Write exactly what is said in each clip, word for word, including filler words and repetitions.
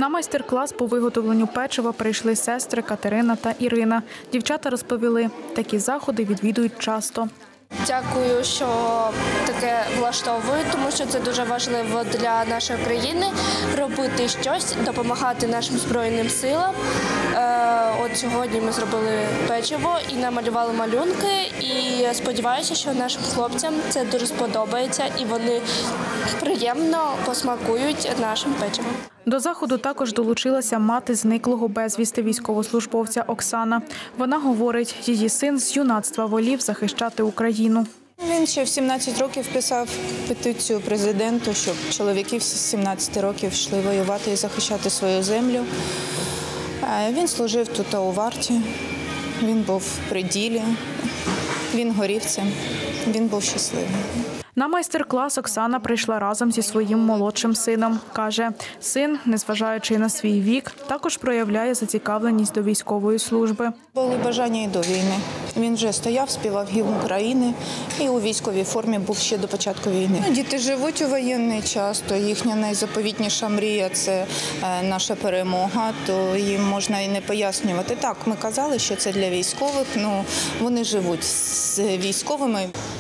На майстер-клас по виготовленню печива прийшли сестри Катерина та Ірина. Дівчата розповіли, такі заходи відвідують часто. Дякую, що таке влаштовують, тому що це дуже важливо для нашої країни – робити щось, допомагати нашим Збройним силам. От сьогодні ми зробили печиво і намалювали малюнки. І сподіваюся, що нашим хлопцям це дуже сподобається і вони приємно посмакують нашим печивом. До заходу також долучилася мати зниклого безвісти військовослужбовця Оксана. Вона говорить, її син з юнацтва волів захищати Україну. Він ще в сімнадцять років писав петицію президенту, щоб чоловіки з сімнадцяти років йшли воювати і захищати свою землю. Він служив тут у варті, він був при ділі, він горів цим, він був щасливий. На майстер-клас Оксана прийшла разом зі своїм молодшим сином. Каже, син, незважаючи на свій вік, також проявляє зацікавленість до військової служби. Були бажання і до війни. Він вже стояв, співав гімн України і у військовій формі був ще до початку війни. Діти живуть у воєнний час, то їхня найзаповітніша мрія – це наша перемога, то їм можна і не пояснювати. Так, ми казали, що це для військових, але вони живуть з військовими.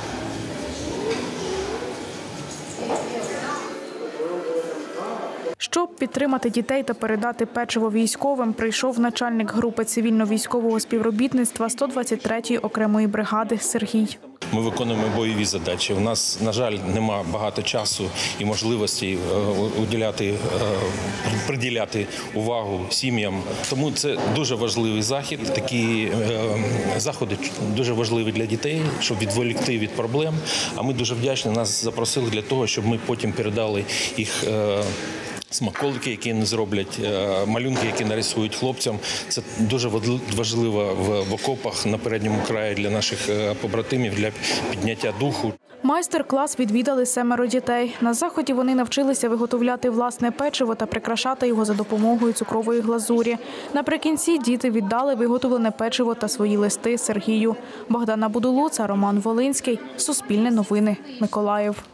Щоб підтримати дітей та передати печиво військовим, прийшов начальник групи цивільно-військового співробітництва сто двадцять третьої окремої бригади Сергій. Ми виконуємо бойові задачі. У нас, на жаль, нема багато часу і можливості уділяти, приділяти увагу сім'ям. Тому це дуже важливий захід. Такі заходи дуже важливі для дітей, щоб відволікти від проблем. А ми дуже вдячні, нас запросили для того, щоб ми потім передали їх смаколики, які не зроблять, малюнки, які нарисують хлопцям. Це дуже важливо в окопах на передньому краї для наших побратимів, для підняття духу. Майстер-клас відвідали семеро дітей. На заході вони навчилися виготовляти власне печиво та прикрашати його за допомогою цукрової глазурі. Наприкінці діти віддали виготовлене печиво та свої листи Сергію. Богдана Будулуца, Роман Волинський. Суспільне новини. Миколаїв.